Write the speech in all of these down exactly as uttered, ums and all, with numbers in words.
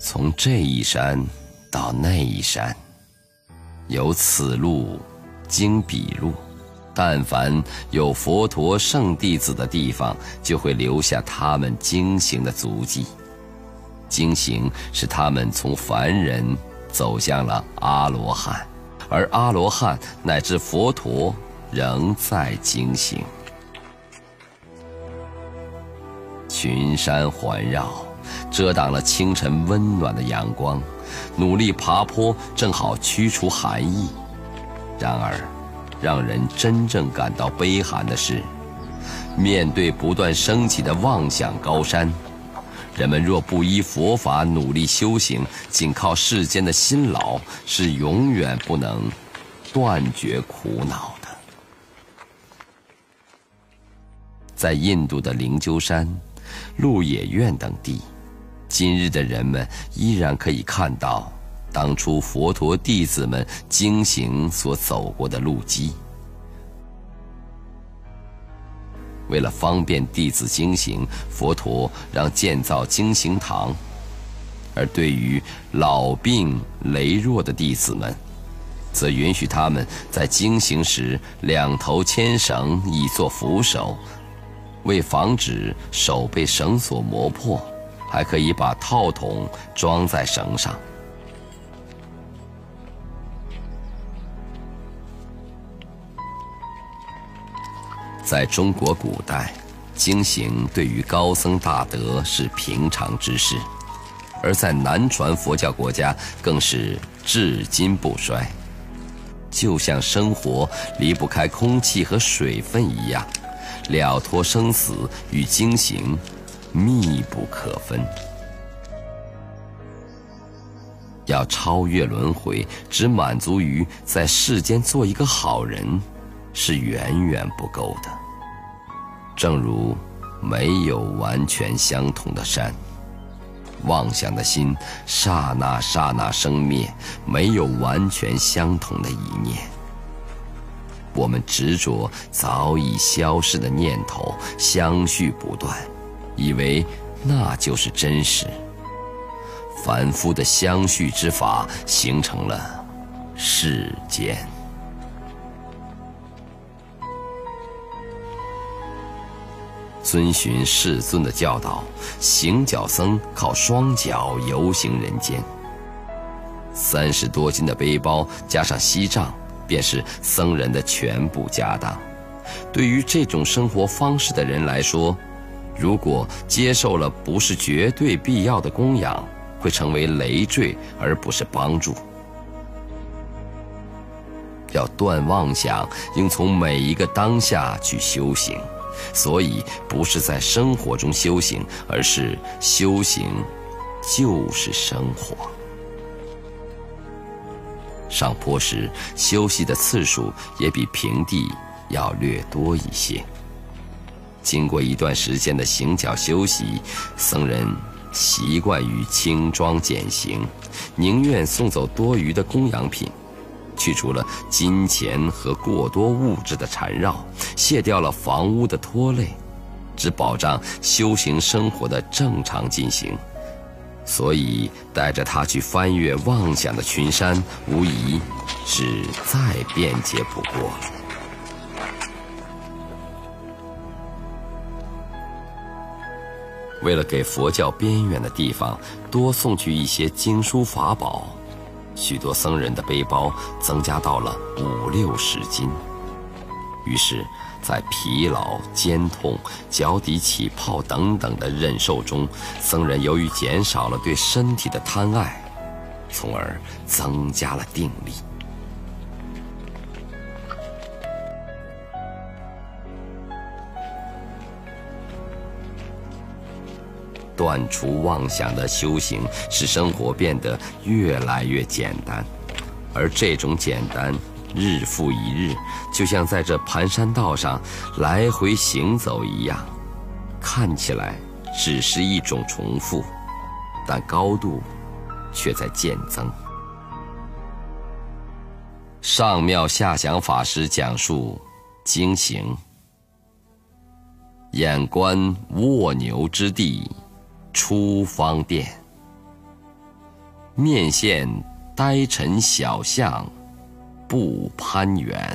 从这一山到那一山，有此路经彼路，但凡有佛陀圣弟子的地方，就会留下他们经行的足迹。经行是他们从凡人走向了阿罗汉，而阿罗汉乃至佛陀仍在经行。群山环绕，遮挡了清晨温暖的阳光，努力爬坡正好驱除寒意。然而让人真正感到悲寒的是，面对不断升起的妄想高山，人们若不依佛法努力修行，仅靠世间的辛劳，是永远不能断绝苦恼的。在印度的灵鹫山、鹿野苑等地，今日的人们依然可以看到当初佛陀弟子们经行所走过的路迹。为了方便弟子经行，佛陀让建造经行堂，而对于老病羸弱的弟子们，则允许他们在经行时两头牵绳以作扶手，为防止手被绳索磨破，还可以把套筒装在绳上。在中国古代，经行对于高僧大德是平常之事，而在南传佛教国家更是至今不衰。就像生活离不开空气和水分一样，了脱生死与经行密不可分。要超越轮回，只满足于在世间做一个好人，是远远不够的。正如没有完全相同的山，妄想的心刹那刹那生灭，没有完全相同的一念。我们执着早已消逝的念头，相续不断，以为那就是真实。凡夫的相续之法，形成了世间。遵循世尊的教导，行脚僧靠双脚游行人间。三十多斤的背包加上锡杖，便是僧人的全部家当。对于这种生活方式的人来说，如果接受了不是绝对必要的供养，会成为累赘而不是帮助。要断妄想，应从每一个当下去修行。所以不是在生活中修行，而是修行就是生活。上坡时休息的次数也比平地要略多一些。经过一段时间的行脚休息，僧人习惯于轻装简行，宁愿送走多余的供养品，去除了金钱和过多物质的缠绕，卸掉了房屋的拖累，只保障修行生活的正常进行。所以带着他去翻越妄想的群山，无疑是再便捷不过了。为了给佛教边远的地方多送去一些经书法宝，许多僧人的背包增加到了五六十斤。于是在疲劳、肩痛、脚底起泡等等的忍受中，僧人由于减少了对身体的贪爱，从而增加了定力。断除妄想的修行，使生活变得越来越简单，而这种简单日复一日，就像在这盘山道上来回行走一样，看起来只是一种重复，但高度却在渐增。上妙下降法师讲述经行：眼观蜗牛之地，出方便， 面现呆沉小巷，不攀援。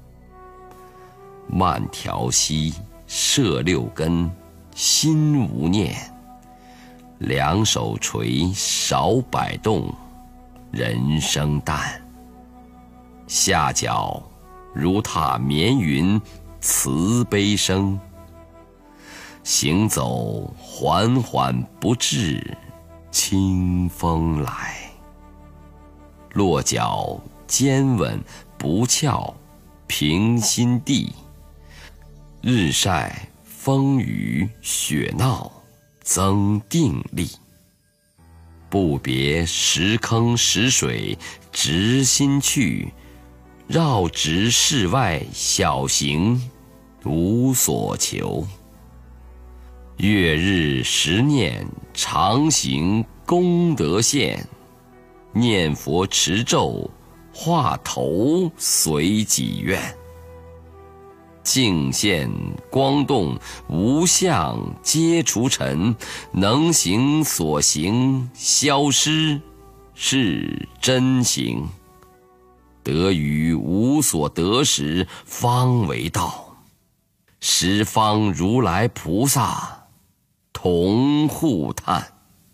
慢条溪，射六根，心无念。两手垂，少摆动，人生淡。下脚如踏绵云，慈悲声。行走缓缓不至，清风来。落脚坚稳不翘，平心地。日晒风雨雪闹，增定力。不别石坑石水，直心去。绕直室外小行，无所求。月日十念，常行功德现。念佛持咒，话头随己愿。净现光动，无相皆除尘。能行所行，消失是真行。得于无所得时，方为道。十方如来菩萨，同护叹。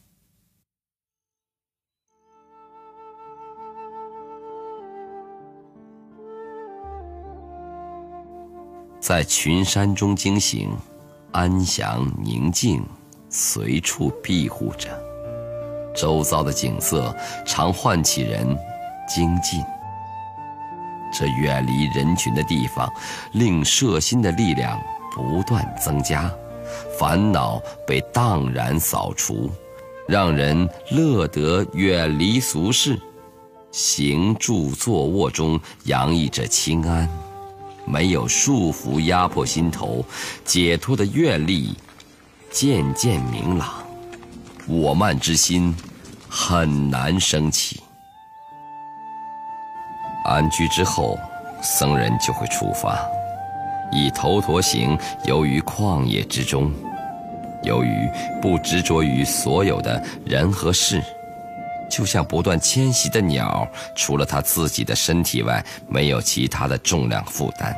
在群山中经行，安详宁静，随处庇护着。周遭的景色常唤起人精进。这远离人群的地方，令摄心的力量不断增加，烦恼被荡然扫除，让人乐得远离俗世。行住坐卧中洋溢着清安，没有束缚压迫心头，解脱的愿力渐渐明朗，我慢之心很难升起。安居之后，僧人就会出发，以头陀行游于旷野之中。由于不执着于所有的人和事，就像不断迁徙的鸟，除了它自己的身体外，没有其他的重量负担。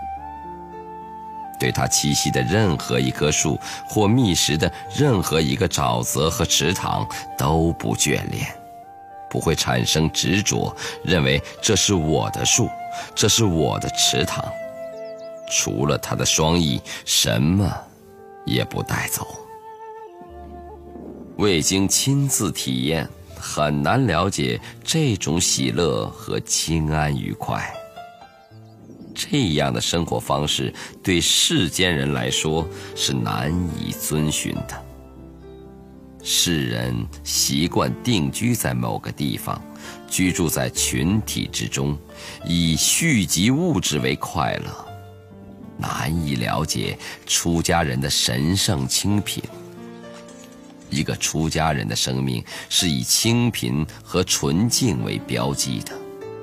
对它栖息的任何一棵树，或觅食的任何一个沼泽和池塘，都不眷恋，不会产生执着，认为这是我的树，这是我的池塘。除了他的双翼，什么也不带走。未经亲自体验，很难了解这种喜乐和清安愉快。这样的生活方式对世间人来说是难以遵循的。世人习惯定居在某个地方，居住在群体之中，以蓄积物质为快乐，难以了解出家人的神圣清贫。一个出家人的生命是以清贫和纯净为标记的。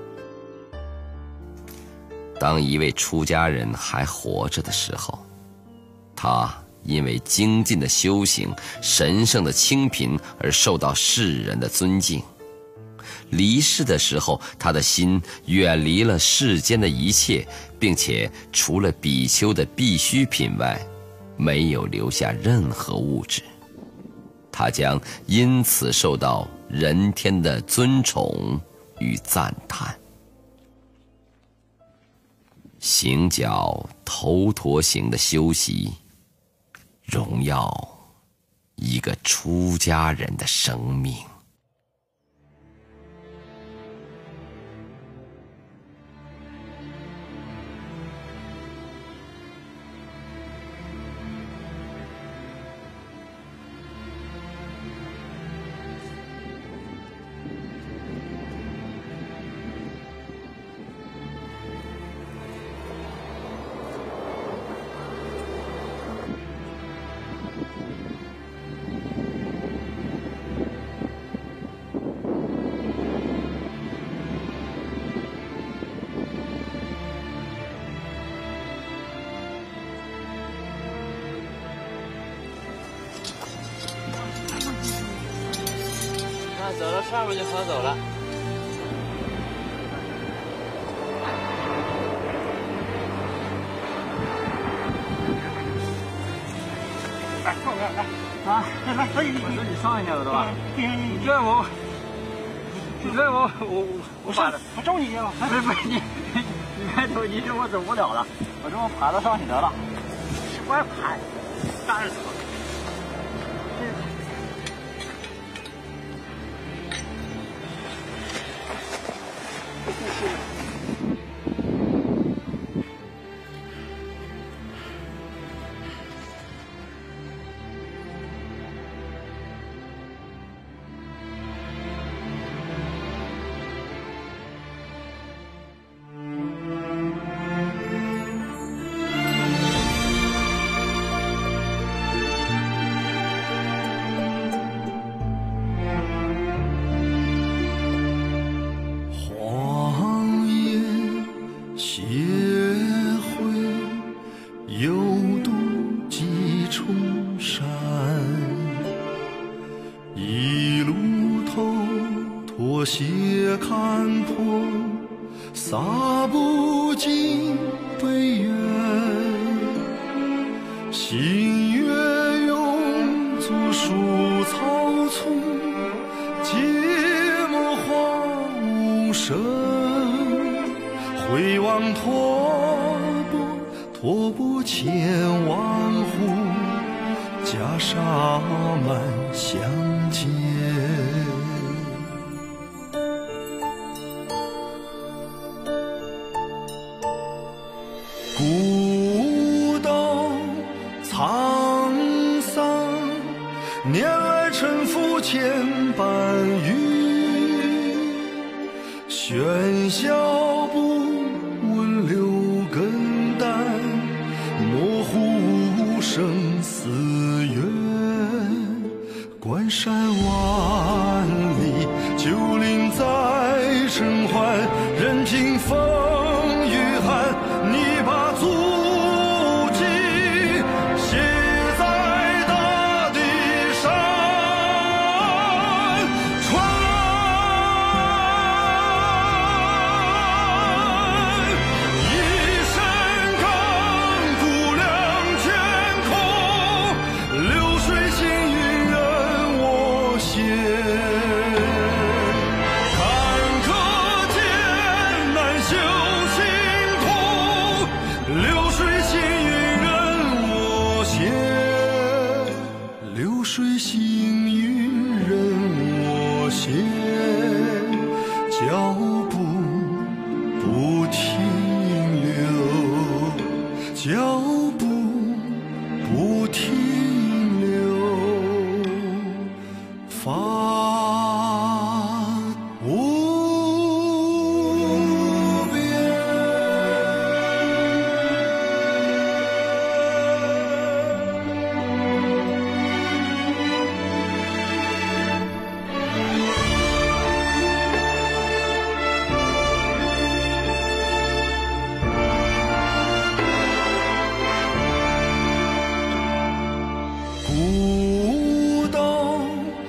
当一位出家人还活着的时候，他因为精进的修行、神圣的清贫而受到世人的尊敬。离世的时候，他的心远离了世间的一切，并且除了比丘的必需品外，没有留下任何物质。他将因此受到人天的尊崇与赞叹。行脚头陀行的修习，荣耀一个出家人的生命。 走了上面就好走了。 来，过来来啊！来，可以， 我说你上一下子的吧？ 你你这我，你这我我我把的， 我招你去了。 不是不是你你开头你说我走不了了，我说我爬到上去得了。 我还爬，当然走。 斜看破，洒不尽悲怨。星月永作树草丛，芥末花无声。回望托钵，托钵千万壶，袈裟满相间。古道沧桑，年来沉浮千般语。喧嚣不闻留根淡，模糊生死缘。关山万里，旧林在尘寰，任凭风雨寒。你把足迹写在大地上，传一身钢骨两千空，流水行云任我写。流水行云任我写，脚步不停留，脚步不停留，法无边。古道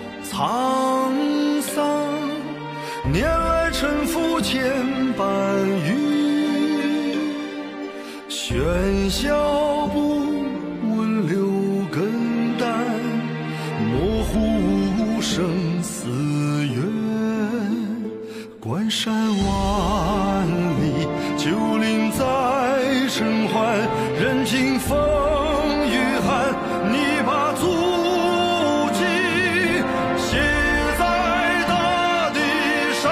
沧桑，年来沉浮千般语。喧嚣不闻留根淡，模糊生死缘。关山万里，旧林在尘寰，任凭风雨寒。你把足迹写在大地上，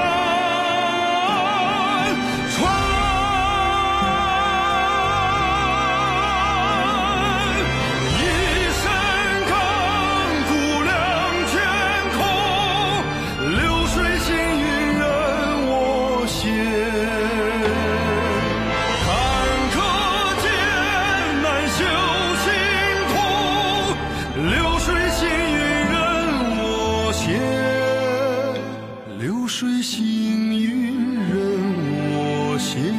传一身钢骨两千空，流水行云任我写。流水行云任我写，流水行云任我写。